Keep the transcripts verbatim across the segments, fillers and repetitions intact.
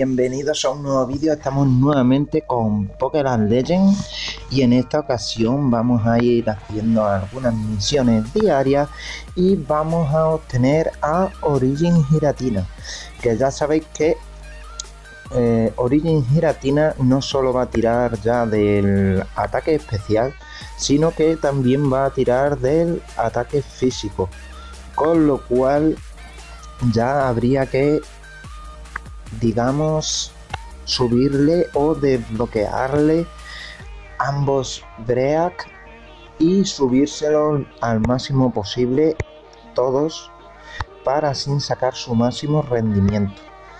bienvenidos a un nuevo vídeo. Estamos nuevamente con Pokéland Legends y en esta ocasión vamos a ir haciendo algunas misiones diarias y vamos a obtener a Origin Giratina, que ya sabéis que eh, Origin Giratina no solo va a tirar ya del ataque especial, sino que también va a tirar del ataque físico, con lo cual ya habría que, digamos, subirle o desbloquearle ambos Break y subírselo al máximo posible todos para así sacar su máximo rendimiento.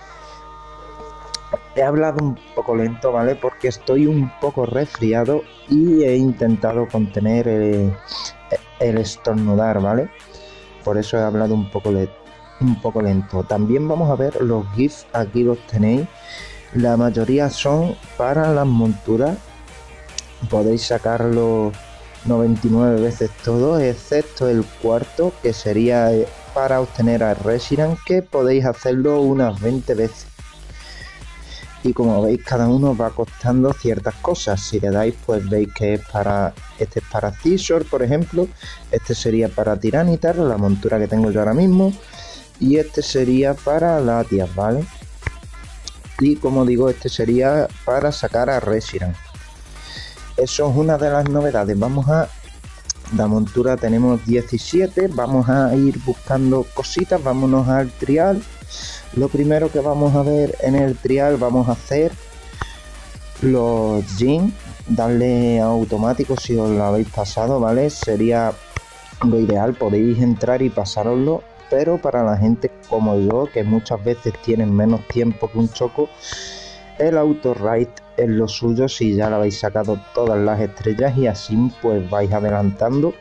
He hablado un poco lento, ¿vale? Porque estoy un poco resfriado y he intentado contener el, el estornudar, ¿vale? Por eso he hablado un poco lento. un poco lento. También vamos a ver los GIFs, aquí los tenéis. La mayoría son para las monturas. Podéis sacarlo noventa y nueve veces todo, excepto el cuarto, que sería para obtener a Reshiram, que podéis hacerlo unas veinte veces. Y como veis, cada uno va costando ciertas cosas. Si le dais, pues veis que es para, este es para Scizor, por ejemplo. Este sería para Tiranitar, la montura que tengo yo ahora mismo. Y este sería para Latias, ¿vale? Y como digo, este sería para sacar a Reshiram. Eso es una de las novedades. Vamos a... la montura tenemos diecisiete. Vamos a ir buscando cositas. Vámonos al trial. Lo primero que vamos a ver en el trial, vamos a hacer los Gym. Darle a automático si os lo habéis pasado, ¿vale? Sería lo ideal. Podéis entrar y pasároslo. Pero para la gente como yo, que muchas veces tienen menos tiempo que un choco, el auto raid es lo suyo si ya le habéis sacado todas las estrellas y así pues vais adelantando.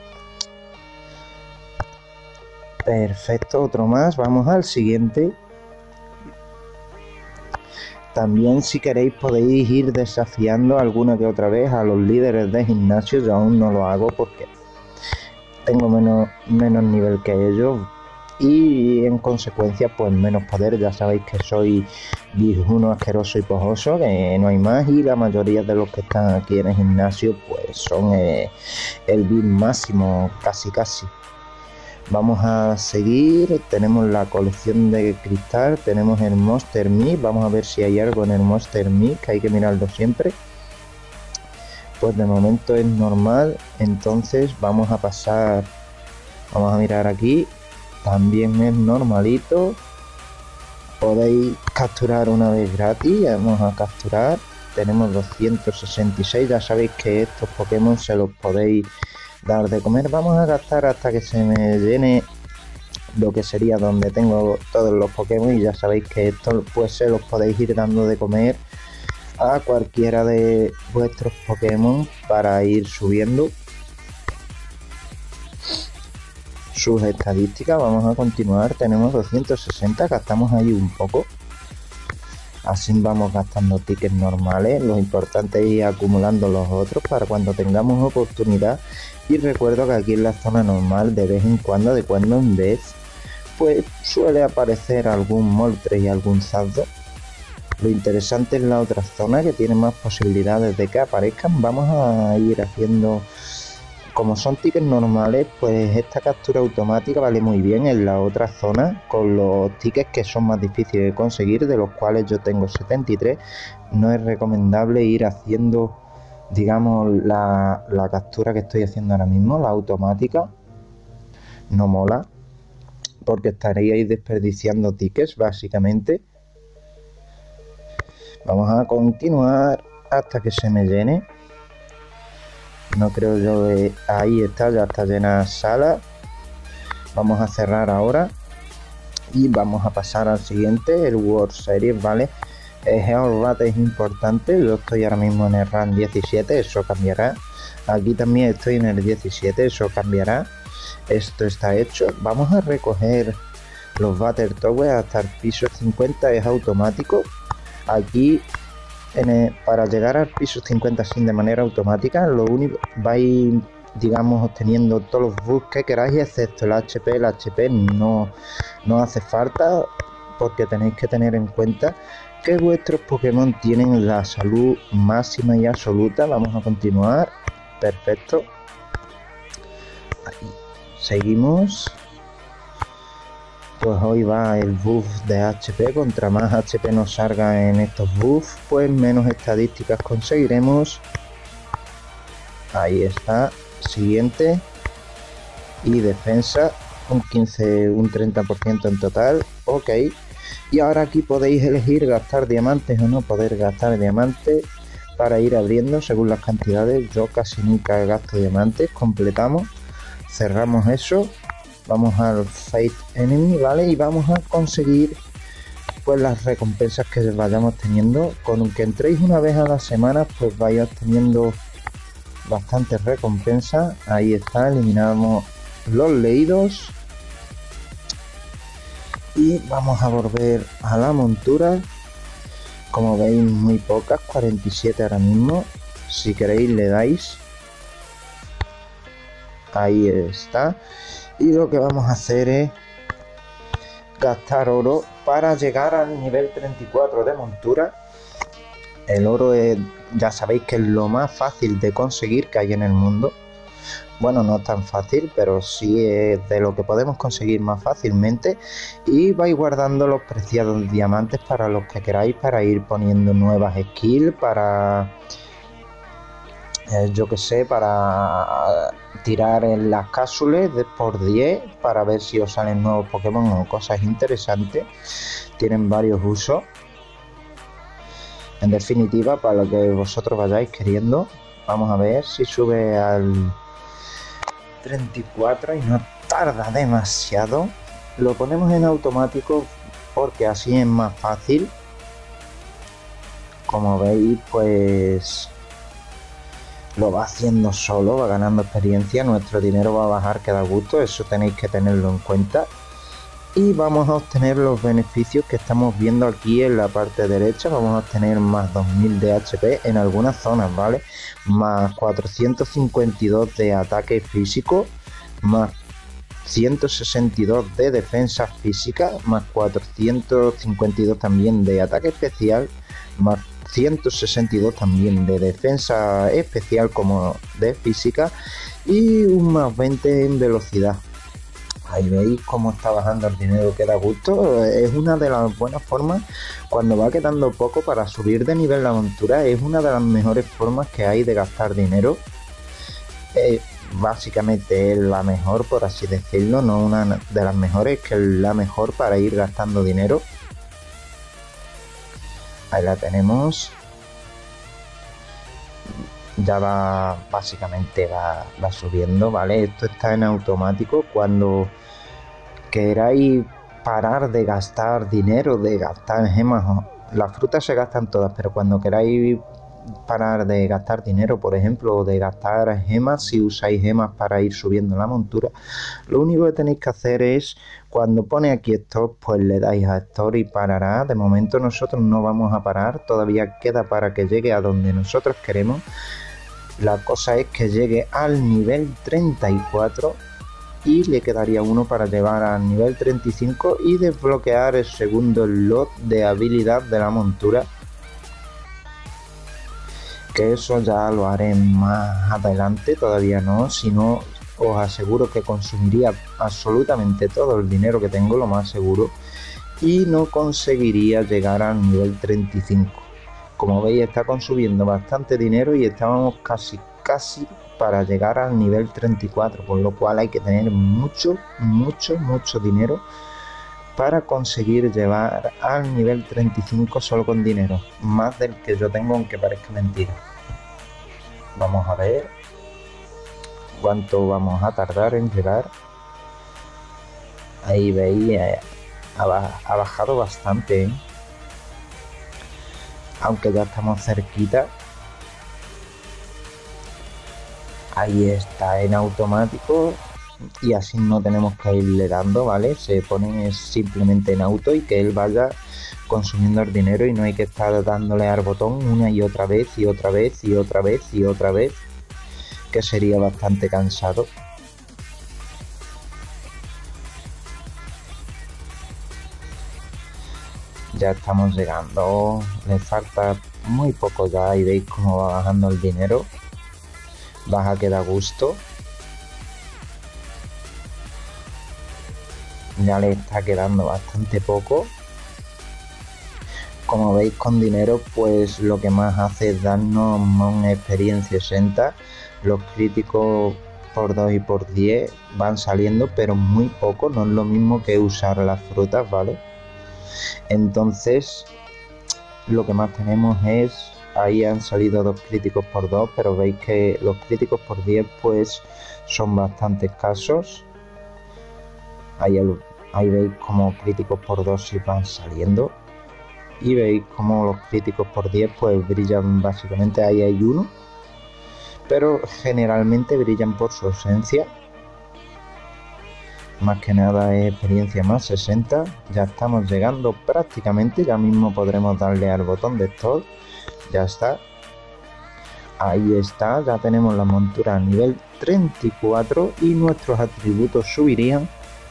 Perfecto, otro más, vamos al siguiente. También, si queréis, podéis ir desafiando alguna que otra vez a los líderes de gimnasio. Yo aún no lo hago porque tengo menos, menos nivel que ellos y en consecuencia pues menos poder. Ya sabéis que soy viejuno, asqueroso y pojoso, que no hay más, y la mayoría de los que están aquí en el gimnasio pues son eh, el bit máximo, casi casi. Vamos a seguir. Tenemos la colección de cristal, tenemos el Monster Meat. Vamos a ver si hay algo en el Monster Meat, que hay que mirarlo siempre. Pues de momento es normal, entonces vamos a pasar, vamos a mirar aquí, también es normalito. Podéis capturar una vez gratis, vamos a capturar, tenemos doscientos sesenta y seis, ya sabéis que estos Pokémon se los podéis dar de comer. Vamos a gastar hasta que se me llene lo que sería donde tengo todos los Pokémon, y ya sabéis que esto pues se los podéis ir dando de comer a cualquiera de vuestros Pokémon para ir subiendo sus estadísticas. Vamos a continuar, tenemos doscientos sesenta, gastamos ahí un poco, así vamos gastando tickets normales. Lo importante es ir acumulando los otros para cuando tengamos oportunidad. Y recuerdo que aquí en la zona normal, de vez en cuando, de cuando en vez, pues suele aparecer algún Moltres y algún Zapdos. Lo interesante es la otra zona, que tiene más posibilidades de que aparezcan. Vamos a ir haciendo, como son tickets normales, pues esta captura automática vale muy bien en la otra zona, con los tickets que son más difíciles de conseguir, de los cuales yo tengo setenta y tres. No es recomendable ir haciendo, digamos, la, la captura que estoy haciendo ahora mismo, la automática. No mola, porque estaríais desperdiciando tickets básicamente. Vamos a continuar hasta que se me llene. No creo yo que... ahí está, ya está llena sala. Vamos a cerrar ahora y vamos a pasar al siguiente, el World Series, ¿vale? El Georat es importante. Yo estoy ahora mismo en el rank diecisiete, eso cambiará. Aquí también estoy en el diecisiete, eso cambiará. Esto está hecho. Vamos a recoger los Battle Towers hasta el piso cincuenta, es automático. Aquí en el, para llegar al piso cincuenta sin de manera automática, lo único vais, digamos, obteniendo todos los buffs que queráis, excepto el H P. El H P no, no hace falta, porque tenéis que tener en cuenta que vuestros Pokémon tienen la salud máxima y absoluta. Vamos a continuar. Perfecto. Ahí. Seguimos. Pues hoy va el buff de H P. Contra más H P nos salga en estos buffs, pues menos estadísticas conseguiremos. Ahí está. Siguiente. Y defensa. Un quince, un treinta por ciento en total. Ok. Y ahora aquí podéis elegir gastar diamantes o no poder gastar diamantes para ir abriendo según las cantidades. Yo casi nunca gasto diamantes. Completamos. Cerramos eso. Vamos al Fate Enemy, ¿vale? Y vamos a conseguir pues las recompensas que vayamos teniendo. Con que entréis una vez a la semana, pues vais teniendo bastantes recompensas. Ahí está, eliminamos los leídos. Y vamos a volver a la montura. Como veis, muy pocas, cuarenta y siete ahora mismo. Si queréis le dais. Ahí está. Y lo que vamos a hacer es gastar oro para llegar al nivel treinta y cuatro de montura. El oro es, ya sabéis que es lo más fácil de conseguir que hay en el mundo. Bueno, no es tan fácil, pero sí es de lo que podemos conseguir más fácilmente. Y vais guardando los preciados diamantes para los que queráis, para ir poniendo nuevas skills, para... Eh, yo que sé, para tirar en las cápsulas de por diez para ver si os salen nuevos Pokémon o cosas interesantes. Tienen varios usos. En definitiva, para lo que vosotros vayáis queriendo. Vamos a ver si sube al treinta y cuatro y no tarda demasiado. Lo ponemos en automático porque así es más fácil. Como veis, pues... lo va haciendo solo, va ganando experiencia, nuestro dinero va a bajar que da gusto, eso tenéis que tenerlo en cuenta. Y vamos a obtener los beneficios que estamos viendo aquí en la parte derecha. Vamos a obtener más dos mil de H P en algunas zonas, ¿vale? Más cuatrocientos cincuenta y dos de ataque físico, más ciento sesenta y dos de defensa física, más cuatrocientos cincuenta y dos también de ataque especial, más ciento sesenta y dos también de defensa especial como de física y un más veinte en velocidad. Ahí veis cómo está bajando el dinero que da gusto. Es una de las buenas formas cuando va quedando poco para subir de nivel la montura. Es una de las mejores formas que hay de gastar dinero. Eh, básicamente es la mejor, por así decirlo, no una de las mejores, que es la mejor para ir gastando dinero. Ahí la tenemos. Ya va, básicamente va, va subiendo, ¿vale? Esto está en automático. Cuando queráis parar de gastar dinero, de gastar gemas, las frutas se gastan todas, pero cuando queráis parar de gastar dinero, por ejemplo, o de gastar gemas, si usáis gemas para ir subiendo la montura, lo único que tenéis que hacer es, cuando pone aquí stop, pues le dais a stop y parará. De momento nosotros no vamos a parar, todavía queda para que llegue a donde nosotros queremos. La cosa es que llegue al nivel treinta y cuatro y le quedaría uno para llevar al nivel treinta y cinco y desbloquear el segundo slot de habilidad de la montura, que eso ya lo haré más adelante, todavía no, si no os aseguro que consumiría absolutamente todo el dinero que tengo, lo más seguro, y no conseguiría llegar al nivel treinta y cinco. Como veis, está consumiendo bastante dinero y estábamos casi casi para llegar al nivel treinta y cuatro, por lo cual hay que tener mucho mucho mucho dinero para conseguir llevar al nivel treinta y cinco solo con dinero, más del que yo tengo, aunque parezca mentira. Vamos a ver cuánto vamos a tardar en llegar. Ahí veis, eh, ha, ha bajado bastante, ¿eh? Aunque ya estamos cerquita. Ahí está en automático y así no tenemos que irle dando, ¿vale? Se pone simplemente en auto y que él vaya consumiendo el dinero y no hay que estar dándole al botón una y otra vez y otra vez y otra vez y otra vez, que sería bastante cansado. Ya estamos llegando, le falta muy poco ya y veis cómo va bajando el dinero. Baja que da gusto. Ya le está quedando bastante poco. Como veis, con dinero pues lo que más hace es darnos una experiencia sesenta. Los críticos por dos y por diez van saliendo, pero muy poco, no es lo mismo que usar las frutas, ¿vale? Entonces lo que más tenemos es, ahí han salido dos críticos por dos, pero veis que los críticos por diez pues son bastante escasos. Ahí, el, ahí veis como críticos por dos sí van saliendo. Y veis como los críticos por diez pues brillan básicamente, ahí hay uno, pero generalmente brillan por su ausencia. Más que nada es experiencia más sesenta. Ya estamos llegando prácticamente, ya mismo podremos darle al botón de stop. Ya está, ahí está, ya tenemos la montura a nivel treinta y cuatro y nuestros atributos subirían.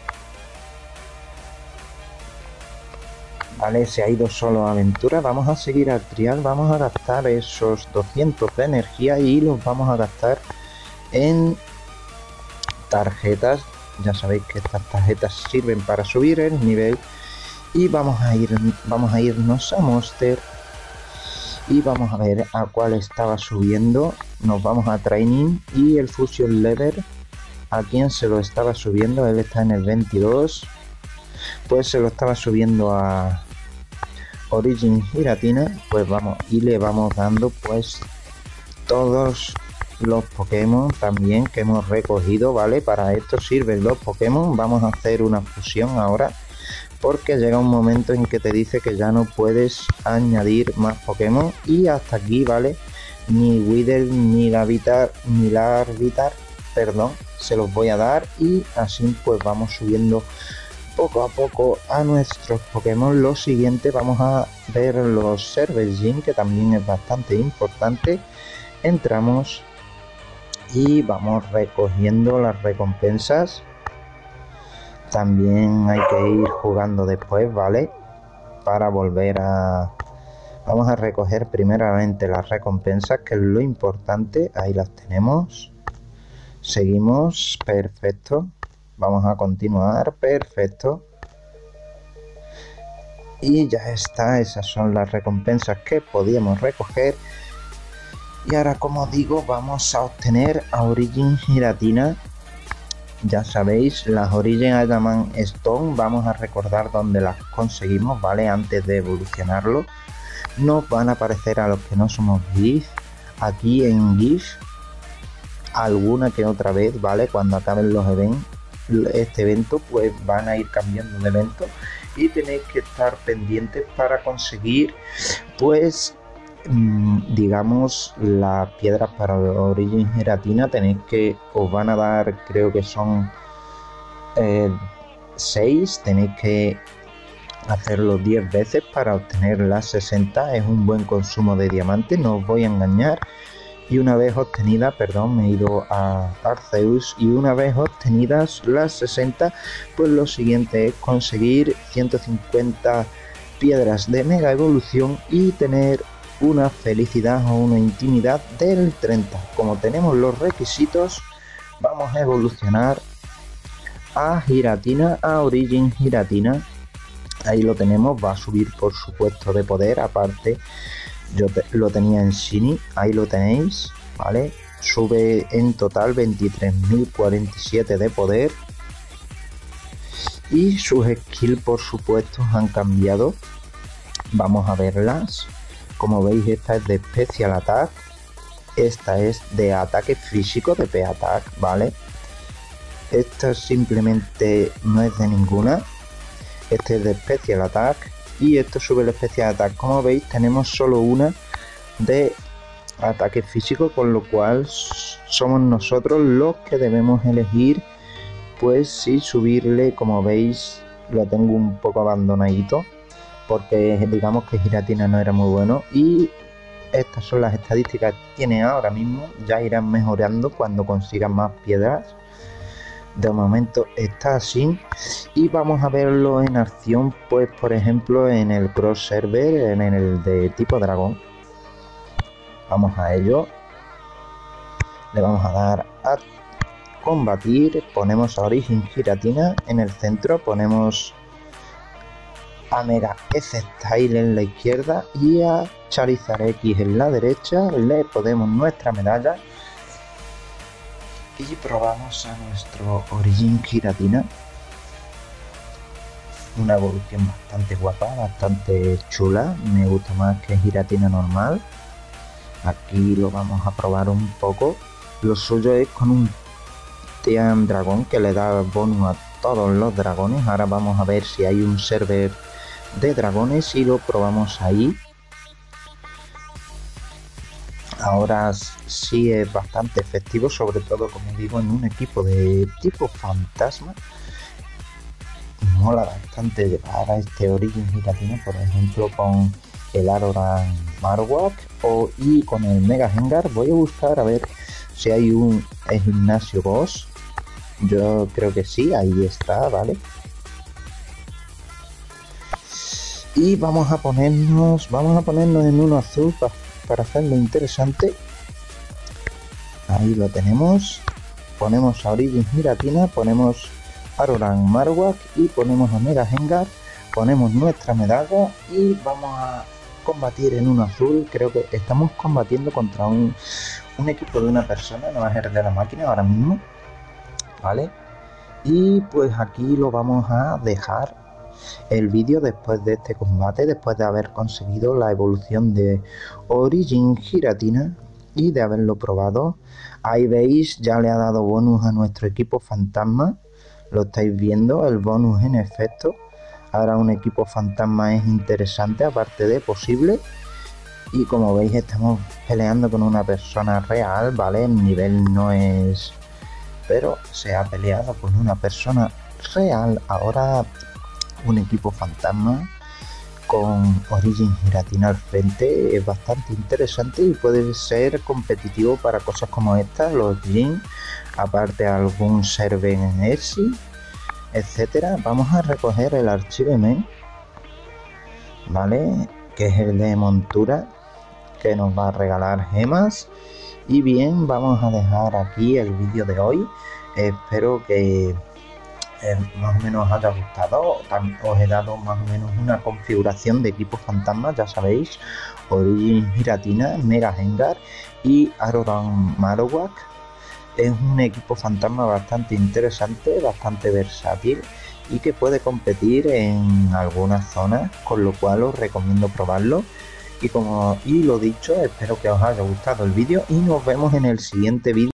Vale, se ha ido solo a aventura. Vamos a seguir al trial, vamos a gastar esos doscientos de energía y los vamos a gastar en tarjetas. Ya sabéis que estas tarjetas sirven para subir el nivel. Y vamos a ir, vamos a irnos a Monster y vamos a ver a cuál estaba subiendo. Nos vamos a Training y el Fusion Lever, a quién se lo estaba subiendo. Él está en el veintidós, pues se lo estaba subiendo a Origin Giratina. Pues vamos, y le vamos dando pues todos los Pokémon también que hemos recogido, ¿vale? Para esto sirven los Pokémon. Vamos a hacer una fusión ahora, porque llega un momento en que te dice que ya no puedes añadir más Pokémon. Y hasta aquí, ¿vale? Ni Wither, ni la Vitar, ni la Arbitar, perdón, se los voy a dar. Y así pues vamos subiendo poco a poco a nuestros Pokémon. Lo siguiente, vamos a ver los Service Gym, que también es bastante importante. Entramos y vamos recogiendo las recompensas. También hay que ir jugando después, ¿vale? Para volver a... Vamos a recoger primeramente las recompensas, que es lo importante. Ahí las tenemos. Seguimos, perfecto. Vamos a continuar, perfecto. Y ya está, esas son las recompensas que podíamos recoger. Y ahora, como digo, vamos a obtener a Origin Giratina. Ya sabéis, las Origin Adamant Stone, vamos a recordar dónde las conseguimos, ¿vale? Antes de evolucionarlo. Nos van a aparecer, a los que no somos GIF, aquí en GIF, alguna que otra vez, ¿vale? Cuando acaben los eventos, este evento, pues van a ir cambiando de evento. Y tenéis que estar pendientes para conseguir, pues, digamos, las piedras para Origin Giratina. Tenéis que, os van a dar, creo que son eh, seis, tenéis que hacerlo diez veces para obtener las sesenta. Es un buen consumo de diamante, no os voy a engañar. Y una vez obtenida, perdón, me he ido a Arceus, y una vez obtenidas las sesenta, pues lo siguiente es conseguir ciento cincuenta piedras de mega evolución y tener una felicidad o una intimidad del treinta. Como tenemos los requisitos, vamos a evolucionar a Giratina, a Origin Giratina. Ahí lo tenemos, va a subir por supuesto de poder. Aparte, yo te, lo tenía en Shiny, ahí lo tenéis, ¿vale? Sube en total veintitrés mil cuarenta y siete de poder. Y sus skills por supuesto han cambiado. Vamos a verlas. Como veis, esta es de Special Attack, esta es de ataque físico, de P-Attack, ¿vale? Esta simplemente no es de ninguna. Este es de Special Attack y esto sube el Special Attack. Como veis, tenemos solo una de ataque físico, con lo cual somos nosotros los que debemos elegir, pues si subirle. Como veis, lo tengo un poco abandonadito, porque digamos que Giratina no era muy bueno. Y estas son las estadísticas que tiene ahora mismo. Ya irán mejorando cuando consigan más piedras. de momento está así y vamos a verlo en acción, pues por ejemplo en el cross server, en el de tipo dragón. Vamos a ello, le vamos a dar a combatir, ponemos a Origin Giratina en el centro, ponemos a Mega F-Style en la izquierda y a Charizard X en la derecha. Le ponemos nuestra medalla y probamos a nuestro Origin Giratina. Una evolución bastante guapa, bastante chula, me gusta más que Giratina normal. Aquí lo vamos a probar un poco. Lo suyo es con un Tian Dragón que le da bonus a todos los dragones. Ahora vamos a ver si hay un server de dragones y lo probamos ahí. Ahora sí es bastante efectivo, sobre todo como digo en un equipo de tipo fantasma. Mola bastante llevar a este Origin Giratina, por ejemplo con el Aroran Marowak o y con el Mega Gengar. Voy a buscar a ver si hay un gimnasio boss. Yo creo que sí, ahí está, vale. Y vamos a ponernos, vamos a ponernos en uno azul para, para hacerlo interesante. Ahí lo tenemos. Ponemos a Origin Giratina, ponemos Aroran Marowak y ponemos a Mega Gengar. Ponemos nuestra medalla y vamos a combatir en uno azul. Creo que estamos combatiendo contra un, un equipo de una persona, no es el de la máquina ahora mismo, vale. Y pues aquí lo vamos a dejar el vídeo después de este combate, después de haber conseguido la evolución de Origin Giratina y de haberlo probado. Ahí veis, ya le ha dado bonus a nuestro equipo fantasma, lo estáis viendo, el bonus en efecto. Ahora un equipo fantasma es interesante, aparte de posible. Y como veis estamos peleando con una persona real, ¿vale? El nivel no es... pero se ha peleado con una persona real. Ahora un equipo fantasma con Origin Giratina al frente es bastante interesante y puede ser competitivo para cosas como estas, los Gym, aparte algún server en Etsy, etcétera. Vamos a recoger el Archivemen, vale, que es el de montura, que nos va a regalar gemas. Y bien, vamos a dejar aquí el vídeo de hoy. Espero que eh, más o menos os haya gustado. Os he dado más o menos una configuración de equipos fantasmas, ya sabéis, Origin Giratina, Mega Gengar y Aroran Marowak. Es un equipo fantasma bastante interesante, bastante versátil y que puede competir en algunas zonas, con lo cual os recomiendo probarlo. Y como y lo dicho, espero que os haya gustado el vídeo y nos vemos en el siguiente vídeo.